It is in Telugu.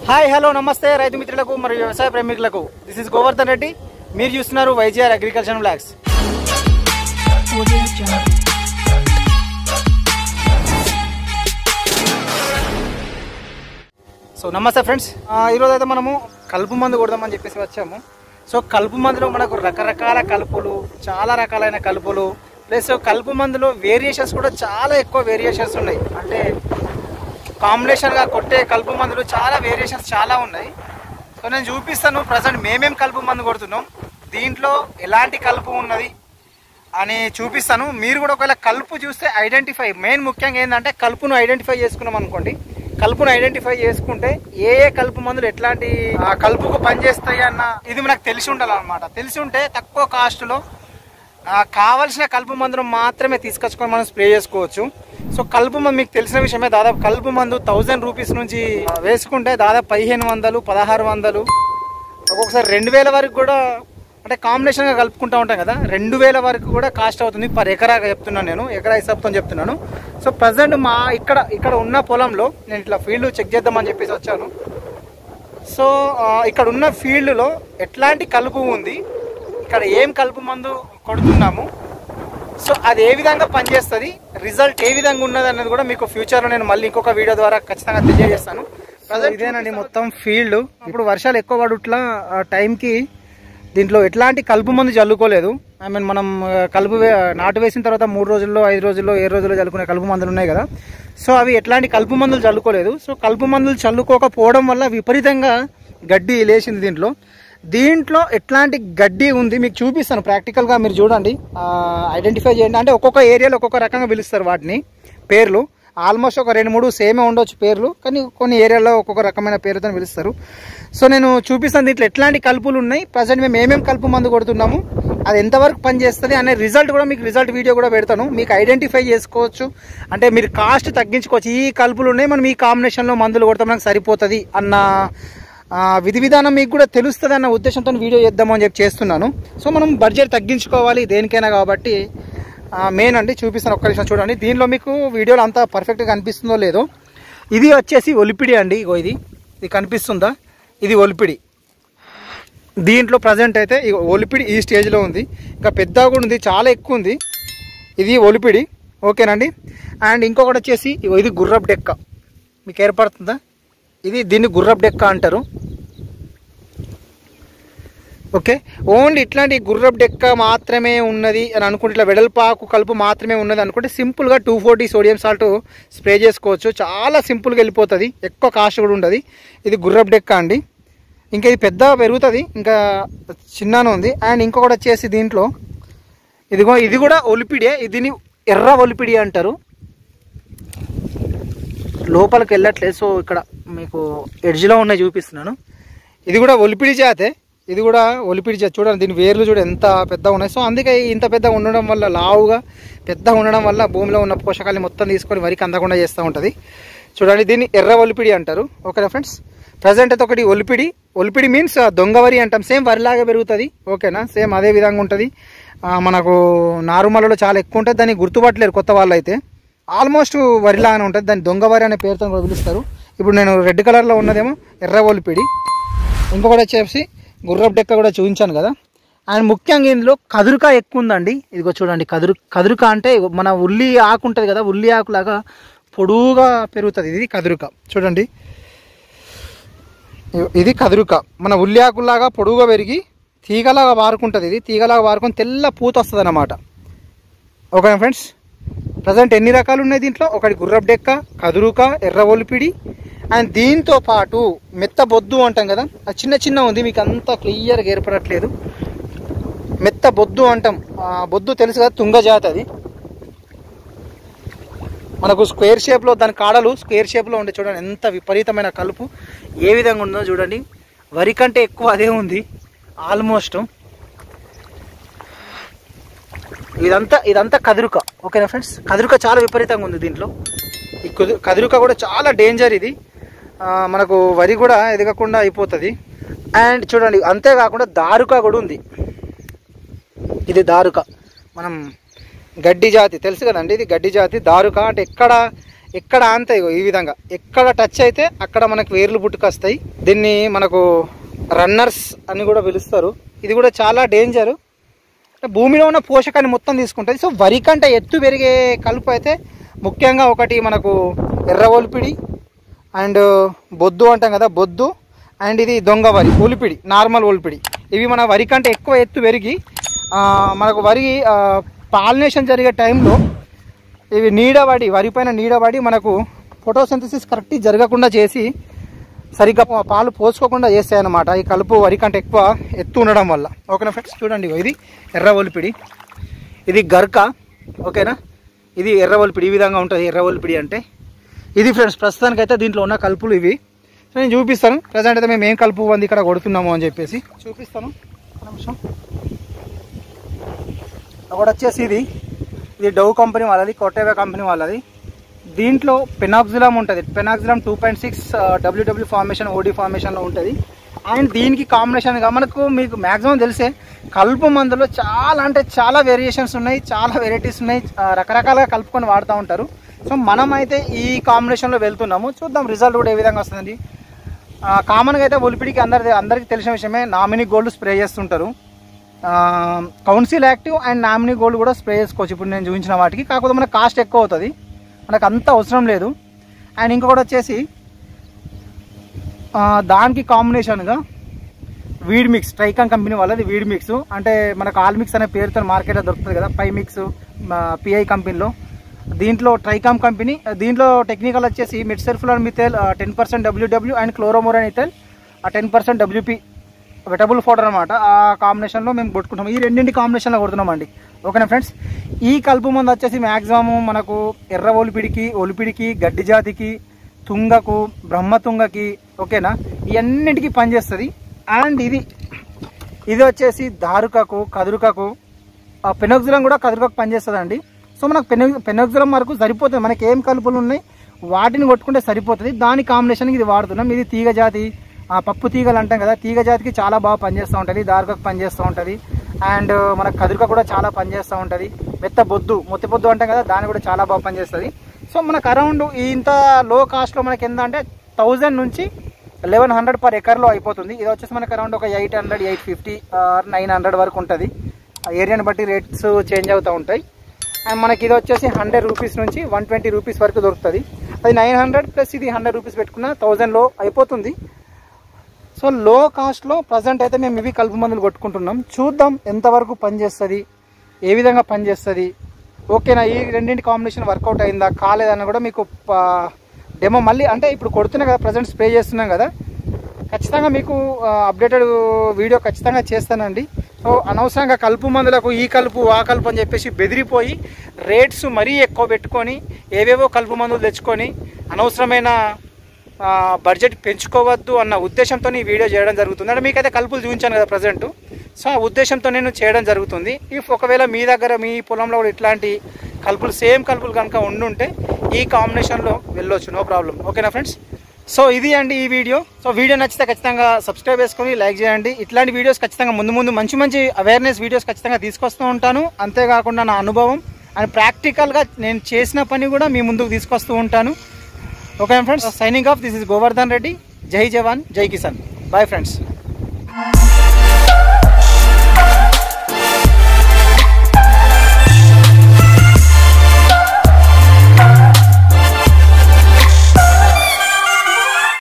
హాయ్ హలో నమస్తే రైతు మిత్రులకు మరియు వ్యవసాయ ప్రేమికులకు దిస్ ఇస్ గోవర్ధన్ రెడ్డి. మీరు చూస్తున్నారు వైజీఆర్ అగ్రికల్చర్ బ్లాగ్స్. సో నమస్తే ఫ్రెండ్స్, ఈరోజు అయితే మనము కలుపు మందు కొడదామని చెప్పేసి వచ్చాము. సో కలుపు మందులో మనకు రకరకాల కలుపులు, చాలా రకాలైన కలుపులు, ప్లస్ కలుపు మందులో వేరియేషన్స్ కూడా చాలా ఎక్కువ వేరియేషన్స్ ఉన్నాయి. అంటే కాంబినేషన్గా కొట్టే కలుపు మందులు చాలా వేరియేషన్స్ చాలా ఉన్నాయి. సో నేను చూపిస్తాను ప్రజెంట్ మేమేం కలుపు మందు కొడుతున్నాం, దీంట్లో ఎలాంటి కలుపు ఉన్నది అని చూపిస్తాను. మీరు కూడా ఒకవేళ కలుపు చూస్తే ఐడెంటిఫై, మెయిన్ ముఖ్యంగా ఏంటంటే కలుపును ఐడెంటిఫై చేసుకున్నాం అనుకోండి. కలుపును ఐడెంటిఫై చేసుకుంటే ఏ ఏ కలుపు మందులు ఎట్లాంటి కలుపుకు పనిచేస్తాయి అన్న ఇది మనకు తెలిసి ఉండాలన్నమాట. తెలిసి ఉంటే తక్కువ కాస్ట్లో కావలసిన కలుపు మందును మాత్రమే తీసుకొచ్చుకొని మనం స్ప్రే చేసుకోవచ్చు. సో కలుపు మందు మీకు తెలిసిన విషయమే, దాదాపు కలుపు మందు 1000 రూపీస్ నుంచి వేసుకుంటే దాదాపు 1500, 1600, ఒక్కొక్కసారి 2000 వరకు కూడా, అంటే కాంబినేషన్గా కలుపుకుంటూ ఉంటాం కదా, 2000 వరకు కూడా కాస్ట్ అవుతుంది పర్ ఎకరాగా చెప్తున్నాను. నేను ఎకరా హిసాబ్తో చెప్తున్నాను. సో ప్రజెంట్ మా ఇక్కడ ఉన్న పొలంలో నేను ఇట్లా ఫీల్డ్ చెక్ చేద్దామని చెప్పేసి వచ్చాను. సో ఇక్కడ ఉన్న ఫీల్డ్లో ఎట్లాంటి కలుపు ఉంది, ఇక్కడ ఏం కలుపు మందు కొడుతున్నాము, సో అది ఏ విధంగా పనిచేస్తుంది, రిజల్ట్ ఏ విధంగా ఉన్నది అన్నది కూడా మీకు ఫ్యూచర్లో నేను మళ్ళీ ఇంకొక వీడియో ద్వారా ఖచ్చితంగా తెలియజేస్తాను. ఇదేనండి మొత్తం ఫీల్డ్. ఇప్పుడు వర్షాలు ఎక్కువ పడుట్లా టైంకి దీంట్లో ఎట్లాంటి కలుపు మందు చల్లుకోలేదు. ఐ మీన్ మనం నాటు వేసిన తర్వాత 3 రోజుల్లో, 5 రోజుల్లో, 7 రోజుల్లో చల్లుకునే కలుపు మందులు ఉన్నాయి కదా, సో అవి ఎట్లాంటి కలుపు మందులు చల్లుకోలేదు. సో కలుపు మందులు చల్లుకోకపోవడం వల్ల విపరీతంగా గడ్డి లేచింది. దీంట్లో ఎట్లాంటి గడ్డి ఉంది మీకు చూపిస్తాను ప్రాక్టికల్గా. మీరు చూడండి, ఐడెంటిఫై చేయండి. అంటే ఒక్కొక్క ఏరియాలో ఒక్కొక్క రకంగా పిలుస్తారు వాటిని పేర్లు. ఆల్మోస్ట్ ఒక 2-3 సేమే ఉండొచ్చు పేర్లు, కానీ కొన్ని ఏరియాలో ఒక్కొక్క రకమైన పేరుతో పిలుస్తారు. సో నేను చూపిస్తాను దీంట్లో ఎట్లాంటి కలుపులు ఉన్నాయి, ప్రజెంట్ మేము ఏమేమి కలుపు మందు కొడుతున్నాము, అది ఎంతవరకు పనిచేస్తుంది అనే రిజల్ట్ కూడా మీకు రిజల్ట్ వీడియో కూడా పెడతాను. మీకు ఐడెంటిఫై చేసుకోవచ్చు, అంటే మీరు కాస్ట్ తగ్గించుకోవచ్చు. ఈ కలుపులు ఉన్నాయి, మనం ఈ కాంబినేషన్లో మందులు కొడతాం, మనకు సరిపోతుంది అన్న విధి విధానం మీకు కూడా తెలుస్తుంది అన్న ఉద్దేశంతో వీడియో చేద్దామని చెప్పి చేస్తున్నాను. సో మనం బడ్జెట్ తగ్గించుకోవాలి దేనికైనా కాబట్టి మెయిన్ అండి చూపిస్తాను. ఒక్క నిమిషం చూడండి, దీనిలో మీకు వీడియోలో అంతా పర్ఫెక్ట్గా కనిపిస్తుందో లేదో. ఇది వచ్చేసి ఒలిపిడి అండి. ఇది కనిపిస్తుందా, ఇది ఒలిపిడి. దీంట్లో ప్రజెంట్ అయితే ఒలిపిడి ఈ స్టేజ్లో ఉంది, ఇంకా పెద్దగా కూడా ఉంది, చాలా ఎక్కువ ఉంది. ఇది ఒలిపిడి, ఓకేనండి. అండ్ ఇంకొకటి వచ్చేసి ఇది గుర్రపు డెక్క, మీకు ఏర్పడుతుందా, దీన్ని గుర్రపు డెక్క అంటారు. ఓకే, ఓన్లీ ఇట్లాంటి గుర్రపు డెక్క మాత్రమే ఉన్నది అని అనుకుంటే, ఇట్లా వెడల్పాకు కలుపు మాత్రమే ఉన్నది అనుకుంటే సింపుల్గా 240 సోడియం సాల్ట్ స్ప్రే చేసుకోవచ్చు. చాలా సింపుల్గా వెళ్ళిపోతుంది, ఎక్కువ కాస్ట్ కూడా ఉండదు. ఇది గుర్రపు డెక్క అండి. ఇంకా ఇది పెద్ద పెరుగుతుంది, ఇంకా చిన్ననే ఉంది. అండ్ ఇంకొకటి వచ్చేసి దీంట్లో ఇది కూడా ఒలిపిడే, దీన్ని ఎర్ర ఒలిపిడి అంటారు. లోపలికి వెళ్ళట్లేదు, సో ఇక్కడ మీకు ఎడ్జ్లో ఉన్నాయి చూపిస్తున్నాను. ఇది కూడా ఒలిపిడి జాతే, ఇది కూడా ఒలిపిడి జాతి. చూడండి దీని వేర్లు చూడ ఎంత పెద్దగా ఉన్నాయి. సో అందుకే ఇంత పెద్దగా ఉండడం వల్ల, లావుగా పెద్దగా ఉండడం వల్ల భూమిలో ఉన్న పోషకాలు మొత్తం తీసుకొని వరికి అందకుండా చేస్తూ ఉంటుంది. చూడండి దీన్ని ఎర్ర ఒలిపిడి అంటారు. ఓకేనా ఫ్రెండ్స్, ప్రజెంట్ అయితే ఒకటి ఒలిపిడి మీన్స్ దొంగవరి అంటాం. సేమ్ వరిలాగా పెరుగుతుంది, ఓకేనా, సేమ్ అదే విధంగా ఉంటుంది. మనకు నారుమలలో చాలా ఎక్కువ ఉంటుంది, దాన్ని గుర్తుపట్టలేరు కొత్త వాళ్ళు అయితే. ఆల్మోస్ట్ వరిలాగానే ఉంటుంది, దాన్ని దొంగవరి అనే పేరుతో కూడా పిలుస్తారు. ఇప్పుడు నేను రెడ్ కలర్లో ఉన్నదేమో ఎర్ర ఒలిపిడి. ఇంకొకటి వచ్చేసి గుర్రపు డెక్క కూడా చూపించాను కదా. అండ్ ముఖ్యంగా ఇందులో కదురుక ఎక్కువ ఉందండి. ఇదిగో చూడండి, కదురుక అంటే మన ఉల్లి ఆకు ఉంటుంది కదా, ఉల్లి ఆకులాగా పొడువుగా పెరుగుతుంది. ఇది కదురుక. చూడండి, ఇది కదురుక, మన ఉల్లి ఆకులాగా పొడువుగా పెరిగి తీగలాగా వారుకుంటుంది. ఇది తీగలాగా వారుకొని తెల్ల పూత వస్తుంది అన్నమాట. ఓకేనా ఫ్రెండ్స్, ప్రజెంట్ ఎన్ని రకాలు ఉన్నాయి దీంట్లో, ఒకటి గుర్రపు డెక్క, కదురుక, ఎర్ర ఒలిపిడి. అండ్ దీంతో పాటు మెత్త బొద్దు అంటాం కదా, అది చిన్న ఉంది, మీకు అంతా క్లియర్గా ఏర్పడట్లేదు. మెత్త బొద్దు అంటాం, బొద్దు తెలుసు కదా, తుంగజాతి. అది మనకు స్క్వేర్ షేప్లో, దాని కాడలు స్క్వేర్ షేప్లో ఉండే. చూడండి ఎంత విపరీతమైన కలుపు ఏ విధంగా ఉందో చూడండి. వరి కంటే ఎక్కువ అదే ఉంది ఆల్మోస్ట్. ఇదంతా కదురుక. ఓకేనా ఫ్రెండ్స్, కదురుక చాలా విపరీతంగా ఉంది దీంట్లో. ఈ కదురుక కూడా చాలా డేంజర్. ఇది మనకు వరి కూడా ఎదగకుండా అయిపోతుంది. అండ్ చూడండి, అంతేకాకుండా దారుక కూడా ఉంది. ఇది దారుక, మనం గడ్డి జాతి తెలుసు కదండి, ఇది గడ్డి జాతి. దారుక అంటే ఎక్కడ అంతే ఈ విధంగా ఎక్కడ టచ్ అయితే అక్కడ మనకు వేర్లు పుట్టుకొస్తాయి. దీన్ని మనకు రన్నర్స్ అని కూడా పిలుస్తారు. ఇది కూడా చాలా డేంజర్, భూమిలో ఉన్న పోషకాన్ని మొత్తం తీసుకుంటుంది. సో వరి కంటే ఎత్తు పెరిగే కలుపు అయితే ముఖ్యంగా ఒకటి మనకు ఎర్ర ఒలిపిడి అండ్ బొద్దు అంటాం కదా, బొద్దు అండ్ ఇది దొంగ వరి, ఒలిపిడి, నార్మల్ ఒలిపిడి. ఇవి మన వరి కంటే ఎక్కువ ఎత్తు పెరిగి మనకు వరి పాలినేషన్ జరిగే టైంలో ఇవి నీడబడి, వరి పైన నీడబడి మనకు ఫోటోసింథసిస్ కరెక్ట్ జరగకుండా చేసి సరిగ్గా పాలు పోసుకోకుండా చేస్తాయి అన్నమాట. ఈ కలుపు వరి కంటే ఎక్కువ ఎత్తు ఉండడం వల్ల. ఓకేనా ఫ్రెండ్స్, చూడండి ఇది ఎర్ర ఒలిపిడి, ఇది గర్క. ఓకేనా, ఇది ఎర్ర ఒలిపిడి, ఈ విధంగా ఉంటుంది ఎర్ర ఒలిపిడి అంటే. ఇది ఫ్రెండ్స్ ప్రస్తుతానికి అయితే దీంట్లో ఉన్న కలుపులు ఇవి. సో నేను చూపిస్తాను ప్రజెంట్ అయితే మేము ఏం కలుపు ఉంది ఇక్కడ కొడుతున్నాము అని చెప్పేసి చూపిస్తాను. ఒక నిమిషం. ఒకటి వచ్చేసి ఇది డవ్ కంపెనీ వాళ్ళది, కొట్టేవే కంపెనీ వాళ్ళది. దీంట్లో పెనాక్సిలం ఉంటుంది, పెనాక్సిలం 2.6 WW ఫార్మేషన్, OD ఫార్మేషన్లో ఉంటుంది. అండ్ దీనికి కాంబినేషన్గా మనకు మీకు మ్యాక్సిమం తెలిసే కలుపు మందులో చాలా అంటే చాలా వేరియేషన్స్ ఉన్నాయి, చాలా వెరైటీస్ ఉన్నాయి, రకరకాలుగా కలుపుకొని వాడుతూ ఉంటారు. సో మనం అయితే ఈ కాంబినేషన్లో వెళ్తున్నాము. చూద్దాం రిజల్ట్ కూడా ఏ విధంగా వస్తుందండి. కామన్గా అయితే ఒలిపిడికి అందరికీ తెలిసిన విషయమే, నామినీ గోల్డ్ స్ప్రే చేస్తుంటారు. Council active and nominee gold కూడా స్ప్రే చేసుకోవచ్చు ఇప్పుడు నేను చూపించిన వాటికి. కాకపోతే మనకు కాస్ట్ ఎక్కువ అవుతుంది, మనకు అంత అవసరం లేదు. అండ్ ఇంకొకటి వచ్చేసి దానికి కాంబినేషన్గా వీడ్ మిక్స్, ట్రైకాన్ కంపెనీ వాళ్ళది వీడ్ మిక్స్. అంటే మనకు ఆల్ మిక్స్ అనే పేరుతో మార్కెట్లో దొరుకుతుంది కదా, పై మిక్స్ PI కంపెనీలో. దీంట్లో ట్రైకామ్ కంపెనీ, దీంట్లో టెక్నికల్ వచ్చేసి metsulfuron methyl 10% WW and chlorimuron ethyl 10% WP wettable powder అనమాట. ఆ కాంబినేషన్లో మేము కొట్టుకుంటాం. ఈ రెండింటి కాంబినేషన్లో కొడుతున్నామండి. ఓకేనా ఫ్రెండ్స్, ఈ కలుపు మందు వచ్చేసి మ్యాక్సిమం మనకు ఎర్ర ఒలిపిడికి, గడ్డి జాతికి, తుంగకు, బ్రహ్మతుంగకి, ఓకేనా, ఇవన్నిటికీ పనిచేస్తుంది. అండ్ ఇది వచ్చేసి దారుకకు, కదురుకకు, పెనోక్సిలం కూడా కదురుకకు పనిచేస్తుంది అండి. సో మనకు పెనోక్సిలం వరకు సరిపోతుంది, మనకి ఏం కలుపులు ఉన్నాయి వాటిని కొట్టుకుంటే సరిపోతుంది. దాని కాంబినేషన్కి ఇది వాడుతున్నాం. ఇది తీగ జాతి, పప్పు తీగలు అంటాం కదా, తీగ జాతికి చాలా బాగా పనిచేస్తూ ఉంటుంది, దారుకకు పనిచేస్తూ ఉంటుంది. అండ్ మనకు కదురుక కూడా చాలా పనిచేస్తూ ఉంటుంది. మొత్తి పొద్దు అంటాం కదా, దాన్ని కూడా చాలా బాగా పనిచేస్తుంది. సో మనకు అరౌండ్ ఇంత లో కాస్ట్లో మనకి ఎంత అంటే 1000 నుంచి 1100 పర్ ఎకర్లో అయిపోతుంది. ఇది వచ్చేసి మనకు అరౌండ్ ఒక 800, 850, 900 వరకు ఉంటుంది. ఏరియాని బట్టి రేట్స్ చేంజ్ అవుతూ ఉంటాయి. అండ్ మనకి ఇది వచ్చేసి 100 రూపీస్ నుంచి 120 రూపీస్ వరకు దొరుకుతుంది. అది 900 ప్లస్ ఇది 100 రూపీస్ పెట్టుకున్న 1000లో అయిపోతుంది. సో లో కాస్ట్లో ప్రజెంట్ అయితే మేము ఇవి కలుపు మందులు కొట్టుకుంటున్నాం. చూద్దాం ఎంతవరకు పనిచేస్తుంది, ఏ విధంగా పనిచేస్తుంది. ఓకేనా, ఈ రెండింటి కాంబినేషన్ వర్కౌట్ అయిందా కాలేదన్న కూడా మీకు డెమో మళ్ళీ అంటే ఇప్పుడు కొడుతున్నాం కదా, ప్రజెంట్ స్ప్రే చేస్తున్నాం కదా, ఖచ్చితంగా మీకు అప్డేటెడ్ వీడియో ఖచ్చితంగా చేస్తానండి. సో అనవసరంగా కలుపు మందులకు ఈ కలుపు ఆ కలుపు అని చెప్పేసి బెదిరిపోయి రేట్స్ మరీ ఎక్కువ పెట్టుకొని ఏవేవో కలుపు మందులు తెచ్చుకొని అనవసరమైన బడ్జెట్ పెంచుకోవద్దు అన్న ఉద్దేశంతో ఈ వీడియో చేయడం జరుగుతుంది. అంటే మీకైతే కలుపులు చూపించాను కదా ప్రజెంట్, సో ఆ ఉద్దేశంతో నేను చేయడం జరుగుతుంది. ఇఫ్ ఒకవేళ మీ దగ్గర మీ పొలంలో కూడా ఇట్లాంటి కలుపులు సేమ్ కలుపులు కనుక ఉండుంటే ఈ కాంబినేషన్లో వెళ్ళొచ్చు, నో ప్రాబ్లం. ఓకేనా ఫ్రెండ్స్, సో ఇది అండి ఈ వీడియో. సో వీడియో నచ్చితే ఖచ్చితంగా సబ్స్క్రైబ్ చేసుకొని లైక్ చేయండి. ఇట్లాంటి వీడియోస్ ఖచ్చితంగా ముందు మంచి అవేర్నెస్ వీడియోస్ ఖచ్చితంగా తీసుకొస్తూ ఉంటాను. అంతేకాకుండా నా అనుభవం అండ్ ప్రాక్టికల్గా నేను చేసిన పని కూడా మీ ముందుకు తీసుకొస్తూ ఉంటాను. Okay friends, signing off. This is Govardhan Reddy. జై జవాన్, జై కిసాన్. Bye friends.